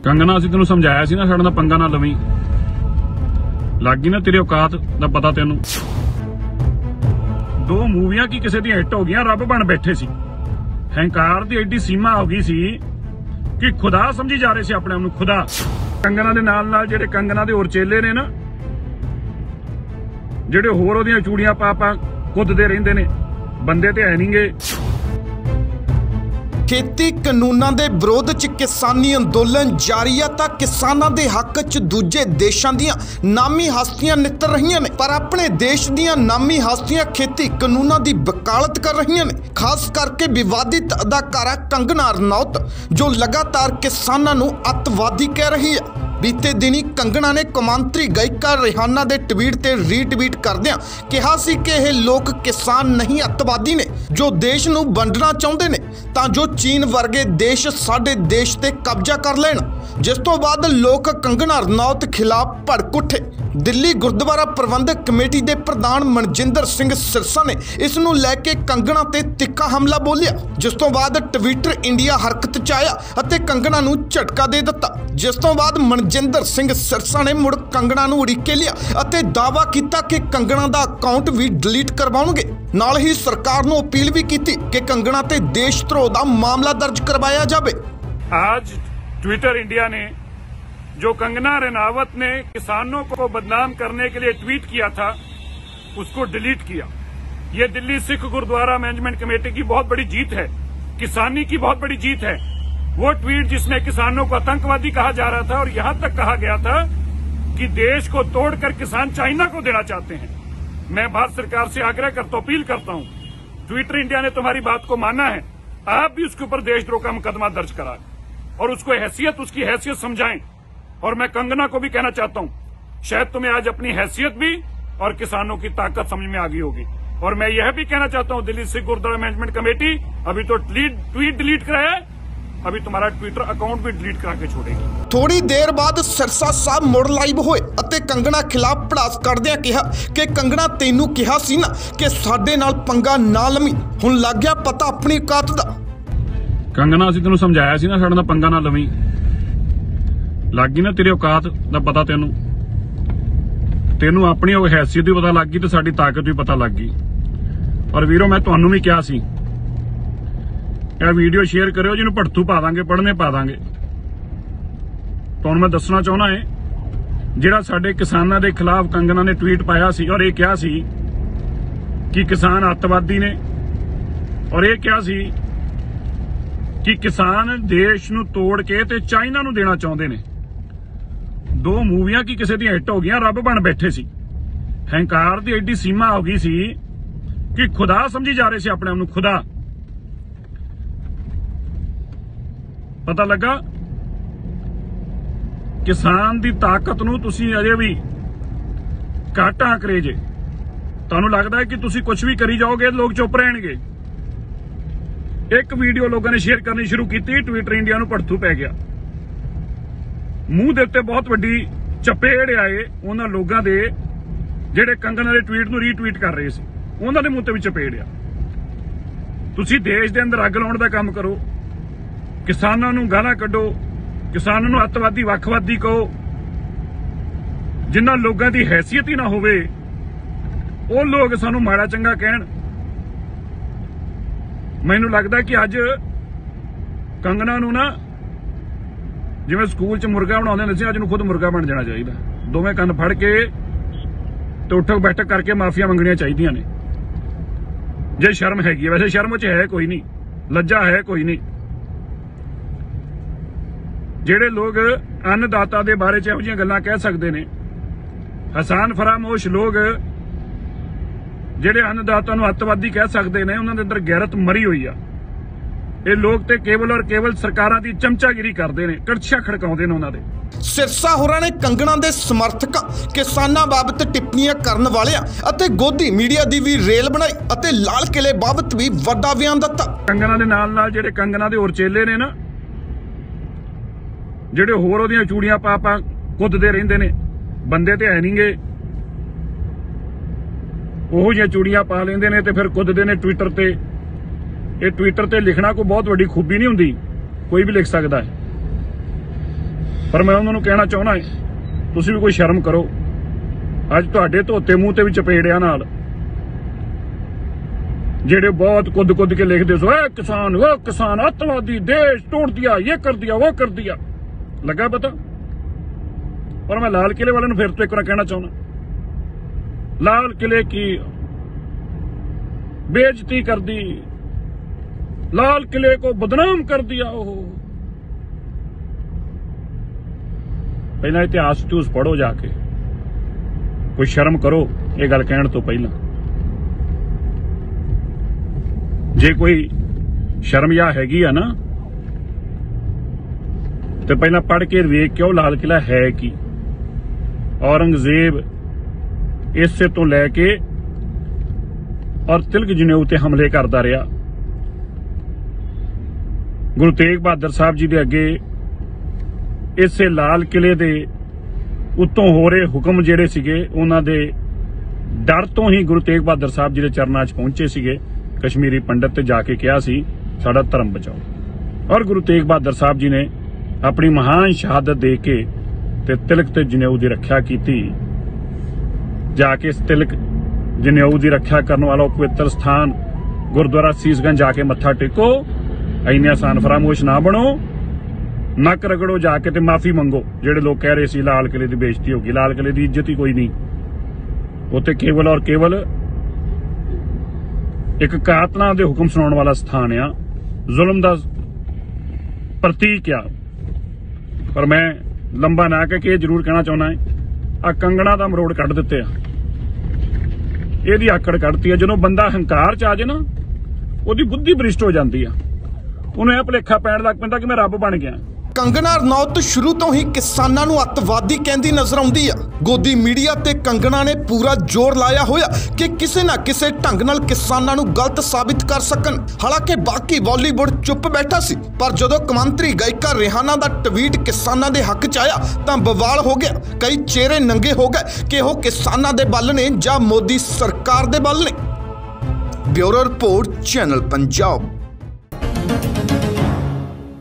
कंगना ਅਸੀਂ ਤੈਨੂੰ ਸਮਝਾਇਆ ਸੀ ਨਾ ਸਾਡੇ ਨਾਲ ਪੰਗਾ ਨਾ ਲਵੀਂ ਲੱਗ ਗਈ ਨਾ ਤੇਰੀ ਔਕਾਤ ਦਾ ਪਤਾ ਤੈਨੂੰ ਦੋ ਮੂਵੀਆਂ ਕੀ ਕਿਸੇ ਦੀਆਂ ਹਿੱਟ ਹੋ ਗਈਆਂ ਰੱਬ ਬਣ ਬੈਠੇ ਸੀ ਹੰਕਾਰ ਦੀ ਐਡੀ ਸੀਮਾ ਹੋ ਗਈ ਸੀ ਕਿ ਖੁਦਾ ਸਮਝੀ ਜਾ ਰਹੇ ਸੀ ਆਪਣੇ ਆਪ ਨੂੰ ਖੁਦਾ ਕੰਗਨਾ ਦੇ ਨਾਲ ਨਾਲ ਜਿਹੜੇ ਕੰਗਨਾ ਦੇ ਹੋਰ ਚੇਲੇ ਨੇ ਨਾ ਜਿਹੜੇ ਹੋਰ ਉਹਦੀਆਂ ਚੂੜੀਆਂ ਪਾ ਕੁੱਦਦੇ ਰਹਿੰਦੇ ਨੇ ਬੰਦੇ ਤੇ ਹੈ ਨਹੀਂਗੇ। खेती कानूनां दे विरोध च किसानी अंदोलन जारी है तां किसानां दे हक च दूजे देशां दियां नामी हस्तियां नितर रहीआं ने पर अपने देश दियां नामी हस्तियां खेती कानूनां दी वकालत कर रहीआं ने। खास करके विवादित अदाकारा कंगना रनौत जो लगातार किसानां नूं अतवादी कह रही है। बीते दिनी कंगना ने कौमांतरी गायिका रिहाना दे ट्वीट ते रीट्वीट करदियां कहा सी कि यह लोग किसान नहीं अतवादी ने जो देश नूं वंडना चाहुंदे ने तां जो चीन वर्गे देश साडे देश ते कब्जा कर लैण। जिस तो बाद लोग कंगना रनौत खिलाफ भड़क उठे। दिल्ली गुरुद्वारा प्रबंधक कमेटी के प्रधान मनजिंदर सिंह सिरसा ने इस नूं लैके कंगना ते तिक्खा हमला बोलिया जिस तो बाद ट्विटर इंडिया हरकत च आया अते कंगना नूं झटका दे दिता। जिस तो बाद मनजिंदर सिंह सिरसा ने मुड़ कंगना नूं उड़ीके लिया अते दावा किया कि कंगना दा अकाउंट भी डिलीट करवाउणगे। नाल ही सरकार नूं अपील भी की कि कंगना ते देशद्रोह दा मामला दर्ज करवाया जाए। आज ट्विटर इंडिया ने जो कंगना रनौत ने किसानों को बदनाम करने के लिए ट्वीट किया था उसको डिलीट किया। ये दिल्ली सिख गुरुद्वारा मैनेजमेंट कमेटी की बहुत बड़ी जीत है, किसानी की बहुत बड़ी जीत है। वो ट्वीट जिसमें किसानों को आतंकवादी कहा जा रहा था और यहां तक कहा गया था कि देश को तोड़कर किसान चाइना को देना चाहते हैं। मैं भारत सरकार से आग्रह करता हूं, अपील करता हूं, ट्विटर इंडिया ने तुम्हारी बात को माना है, आप भी उसके ऊपर देशद्रोह का मुकदमा दर्ज कराएं और उसको उसकी हैसियत समझाएं। और मैं कंगना को भी कहना चाहता हूं शायद तुम्हें आज अपनी हैसियत भी और किसानों की ताकत समझ में आ गई होगी। और मैं यह भी कहना चाहता हूं दिल्ली सिख गुरुद्वारा मैनेजमेंट कमेटी अभी तो ट्वीट डिलीट कराया है, अभी तुम्हारा ट्विटर अकाउंट भी डिलीट करा के छोड़ेगी। थोड़ी देर बाद सिरसा साहब मुड़ लाइव होए अते कंगना खिलाफ भड़ास करदियां कहा कि कंगना तैनूं कहा सी ना कि साडे नाल पंगा ना लवी, हुण लग गया पता अपनी औकात दा। कंगना ਅਸੀਂ ਤੈਨੂੰ ਸਮਝਾਇਆ ਸੀ ਨਾ ਸਾਡੇ ਨਾਲ ਪੰਗਾ ਨਾ ਲਵੀਂ ਲੱਗ ਗਈ ਨਾ ਤੇਰੀ ਔਕਾਤ ਦਾ ਪਤਾ ਤੈਨੂੰ ਆਪਣੀ ਉਹ ਹੈਸੀਅਤ ਵੀ ਪਤਾ ਲੱਗ ਗਈ ਤੇ ਸਾਡੀ ਤਾਕਤ ਵੀ ਪਤਾ ਲੱਗ ਗਈ। ਔਰ ਵੀਰੋ ਮੈਂ ਤੁਹਾਨੂੰ ਵੀ ਕਿਹਾ ਸੀ ਇਹ ਵੀਡੀਓ ਸ਼ੇਅਰ ਕਰਿਓ ਜਿਹਨੂੰ ਭੜਥੂ ਪਾ ਦਾਂਗੇ ਪੜਨੇ ਪਾ ਦਾਂਗੇ। ਤੁਹਾਨੂੰ ਮੈਂ ਦੱਸਣਾ ਚਾਹੁੰਦਾ ਹਾਂ ਜਿਹੜਾ ਸਾਡੇ ਕਿਸਾਨਾਂ ਦੇ ਖਿਲਾਫ ਕੰਗਨਾ ਨੇ ਟਵੀਟ ਪਾਇਆ ਸੀ ਔਰ ਇਹ ਕਿਹਾ ਸੀ ਕਿ ਕਿਸਾਨ ਅੱਤਵਾਦੀ ਨੇ ਔਰ ਇਹ ਕਿਹਾ ਸੀ ਕਿ किसान देश ਨੂੰ ਤੋੜ ਕੇ ਤੇ ਚਾਈਨਾ ਨੂੰ ਦੇਣਾ ਚਾਹੁੰਦੇ ਨੇ। ਦੋ ਮੂਵੀਆਂ ਕੀ ਕਿਸੇ ਦੀਆਂ ਹਿੱਟ ਹੋ ਗਈਆਂ ਰੱਬ ਬਣ ਬੈਠੇ ਸੀ ਹੰਕਾਰ ਦੀ ਐਡੀ ਸੀਮਾ ਹੋ ਗਈ ਸੀ ਕਿ ਖੁਦਾ ਸਮਝੀ ਜਾ ਰਹੇ ਸੀ ਆਪਣੇ ਆਪ ਨੂੰ ਖੁਦਾ। ਪਤਾ ਲੱਗਾ ਕਿਸਾਨ ਦੀ ਤਾਕਤ ਨੂੰ ਤੁਸੀਂ ਅਜੇ ਵੀ ਘੱਟ ਆਂਕ ਰਹੇ ਜੇ। ਤੁਹਾਨੂੰ ਲੱਗਦਾ ਹੈ ਕਿ ਤੁਸੀਂ ਕੁਝ ਵੀ ਕਰੀ ਜਾਓਗੇ ਲੋਕ ਚੁੱਪ ਰਹਿਣਗੇ। एक वीडियो लोगों ने शेयर करनी शुरू की, ट्विटर इंडिया ਨੂੰ ਭੜਥੂ ਪੈ ਗਿਆ। ਮੂੰਹ ਦੇ ਉੱਤੇ ਬਹੁਤ ਵੱਡੀ ਚਪੇੜ ਆਏ ਉਹਨਾਂ ਲੋਕਾਂ ਦੇ ਜਿਹੜੇ ਕੰਗਨਾ ਦੇ ਟਵੀਟ ਨੂੰ ਰੀਟਵੀਟ ਕਰ ਰਹੇ ਸੀ, ਉਹਨਾਂ ਦੇ ਮੂੰਹ ਤੇ ਵੀ ਚਪੇੜ ਆ। ਤੁਸੀਂ ਦੇਸ਼ ਦੇ ਅੰਦਰ ਅੱਗ ਲਾਉਣ ਦਾ ਕੰਮ ਕਰੋ, ਕਿਸਾਨਾਂ ਨੂੰ ਗਾਲਾਂ ਕੱਢੋ, ਕਿਸਾਨਾਂ ਨੂੰ ਅੱਤਵਾਦੀ ਵੱਖਵਾਦੀ ਕਹੋ। ਜਿਨ੍ਹਾਂ ਲੋਕਾਂ ਦੀ ਹੈਸੀਅਤ ਹੀ ਨਾ ਹੋਵੇ ਉਹ ਲੋਕ ਸਾਨੂੰ ਮਾੜਾ ਚੰਗਾ ਕਹਿਣ। ਮੈਨੂੰ ਲੱਗਦਾ ਕਿ ਅੱਜ ਕੰਗਨਾ ਨੂੰ ਨਾ ਜਿਵੇਂ ਸਕੂਲ 'ਚ ਮੁਰਗਾ ਬਣਾਉਂਦੇ ਹੁੰਦੇ ਸੀ ਅੱਜ ਨੂੰ ਖੁਦ ਮੁਰਗਾ ਬਣ ਜਾਣਾ ਚਾਹੀਦਾ। ਦੋਵੇਂ ਕੰਨ ਫੜ ਕੇ ਤੇ ਉੱਠਕ ਬੈਠਕ ਕਰਕੇ ਮਾਫੀਆਂ ਮੰਗਣੀਆਂ ਚਾਹੀਦੀਆਂ ਨੇ ਜੇ ਸ਼ਰਮ ਹੈਗੀ। ਵੈਸੇ ਸ਼ਰਮ 'ਚ ਹੈ ਕੋਈ ਨਹੀਂ, ਲੱਜਾ ਹੈ ਕੋਈ ਨਹੀਂ। ਜਿਹੜੇ ਲੋਕ ਅੰਨਦਾਤਾ ਦੇ ਬਾਰੇ 'ਚ ਇਹੋ ਜਿਹੀਆਂ ਗੱਲਾਂ ਕਹਿ ਸਕਦੇ ਨੇ, ਹਸਾਨ ਫਰਾਮੋਸ਼ ਲੋਕ ਜਿਹੜੇ ਅੰਨਦਾਤਾ ਨੂੰ ਅੱਤਵਾਦੀ ਕਹਿ ਸਕਦੇ ਨੇ, ਉਹਨਾਂ ਦੇ ਅੰਦਰ ਗੈਰਤ ਮਰੀ ਹੋਈ ਆ। ਇਹ ਲੋਕ ਤੇ ਕੇਵਲ ਔਰ ਕੇਵਲ ਸਰਕਾਰਾਂ ਦੀ ਚਮਚਾਗਿਰੀ ਕਰਦੇ ਨੇ, ਕੜਛੀਆਂ ਖੜਕਾਉਂਦੇ ਨੇ ਉਹਨਾਂ ਦੇ। सिरसा होरां ने कंगना दे समर्थक किसानां बाबत टिप्पणियां करन वालियां अते गोदी मीडिया दी भी रेल बनाई अते लाल किले बाबत भी वड्डा बयान दिता। कंगना दे नाल नाल ਜਿਹੜੇ ਕੰਗਨਾ ਦੇ ਹੋਰ ਚੇਲੇ ਨੇ ਨਾ, ਜਿਹੜੇ ਹੋਰ ਉਹਦੀਆਂ ਚੂੜੀਆਂ ਪਾ ਕੁੱਦਦੇ ਰਹਿੰਦੇ ਨੇ, ਬੰਦੇ ਤੇ ਹੈ ਨਹੀਂਗੇ, ਉਹ ਜਿਹੀਆਂ ਚੂੜੀਆਂ ਪਾ ਲੈਂਦੇ ਨੇ ਤੇ ਫਿਰ ਕੁੱਦਦੇ ਨੇ ਟਵਿੱਟਰ ਤੇ। ਇਹ ਟਵਿੱਟਰ ਤੇ ਲਿਖਣਾ ਕੋਈ ਬਹੁਤ ਵੱਡੀ ਖੂਬੀ ਨਹੀਂ ਹੁੰਦੀ, ਕੋਈ ਵੀ ਲਿਖ ਸਕਦਾ ਹੈ। पर मैं उन्होंने कहना चाहना है, तुसीं भी कोई शर्म करो। अज तुहाडे धोते मूँह ते भी चपेड़िया नाल जेड़े बहुत कुद कुद के लिखते सो, वो किसान अतवादी, देश तोड़ दिया, ये कर दिया, वो कर दिया, लगा पता। और मैं लाल किले वाले फिर तो एक बार कहना चाहना, लाल किले की बेइज्जती कर दी, लाल किले को बदनाम कर दिया। पहला इतिहास तूस पढ़ो जाके, कोई शर्म करो ये गल कहने तो पहला। जे कोई शर्म हैगी आ ना तो पहला पढ़ के वेख के लाल किला है की। औरंगजेब इससे तो लैके और तिलक जनेऊ ते हमले करता रहा। गुरु तेग बहादुर साहब जी दे अगे इसे लाल किले दे उत्तों हो रहे हुक्म जेड़े सीगे उन्हां दे डर तो ही गुरु तेग बहादुर साहब जी दे चरनां च पहुंचे सीगे। कश्मीरी पंडित ते जाके कहा सी साडा धर्म बचाओ। और गुरु तेग बहादुर साहब जी ने अपनी महान शहादत दे के ते तिलक ते जनेऊ की रक्षा की। जाके इस तिलक जनेऊ की रक्षा करने वाला पवित्र स्थान गुरुद्वारा सीसगंज जाके मत्था टेको। इन्ने आसान फरामोश ना बनो, नक रगड़ो जाके ते माफी मंगो। जेड़े लोग कह रहे सी लाल किले की बेइज्जती होगी, लाल किले की इज्जत ही कोई नहीं। उत्थे केवल और केवल एक कातला दे हुक्म सुनाने वाला स्थान आ, जुल्म दा प्रतीक आ। पर मैं लंबा ना कह के जरूर कहना चाहना है, आ कंगना दा मरोड़ कढ़ दिते आ, इहदी आकड़ कढ़ती है। जदों बंदा हंकार च आ जाए ना, उहदी बुद्धि भ्रिष्ट हो जाती है, उन्हें भुलेखा पैण लग पैंदा कि मैं रब बन गया। कंगना रनौत शुरू तो ही किसानां नूं अतवादी कहंदी नजर आउंदी आ। गोदी मीडिया ते कंगना ने पूरा जोर लाया होया कि किसी ना किसी ढंग नाल किसानां नूं गलत साबित कर सकन। हालांकि बाकी बॉलीवुड चुप बैठा सी, पर जदों कमांतरी गायिका रिहाना दा ट्वीट किसानां दे हक च आया तां बवाल हो गया। कई चेहरे नंगे हो गए कि वो किसानां दे बल ने जां मोदी सरकार दे बल ने। Bureau report, channel Punjab.